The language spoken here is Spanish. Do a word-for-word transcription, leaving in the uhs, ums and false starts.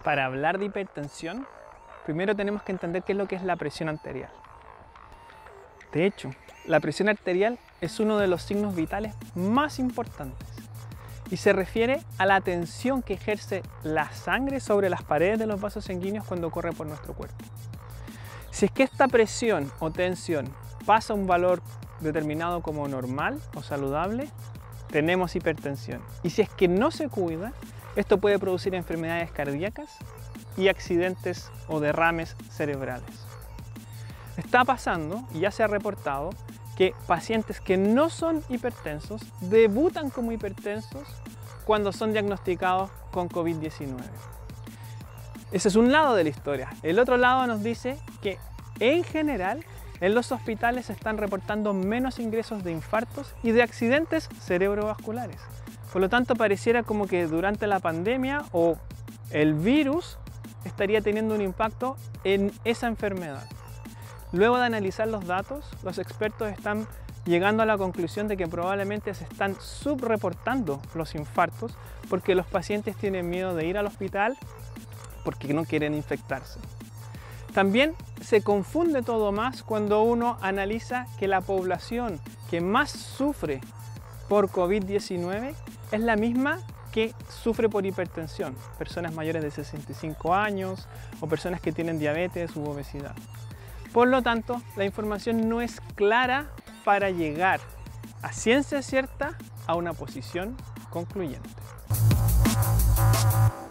Para hablar de hipertensión, primero tenemos que entender qué es lo que es la presión arterial. De hecho, la presión arterial es uno de los signos vitales más importantes y se refiere a la tensión que ejerce la sangre sobre las paredes de los vasos sanguíneos cuando corre por nuestro cuerpo. Si es que esta presión o tensión pasa a un valor determinado como normal o saludable, tenemos hipertensión. Y si es que no se cuida, esto puede producir enfermedades cardíacas y accidentes o derrames cerebrales. Está pasando, y ya se ha reportado, que pacientes que no son hipertensos debutan como hipertensos cuando son diagnosticados con COVID diecinueve. Ese es un lado de la historia. El otro lado nos dice que en general en los hospitales se están reportando menos ingresos de infartos y de accidentes cerebrovasculares. Por lo tanto, pareciera como que durante la pandemia o el virus estaría teniendo un impacto en esa enfermedad. Luego de analizar los datos, los expertos están llegando a la conclusión de que probablemente se están subreportando los infartos porque los pacientes tienen miedo de ir al hospital porque no quieren infectarse. También se confunde todo más cuando uno analiza que la población que más sufre por COVID diecinueve es la misma que sufre por hipertensión, personas mayores de sesenta y cinco años o personas que tienen diabetes u obesidad. Por lo tanto, la información no es clara para llegar a ciencia cierta a una posición concluyente.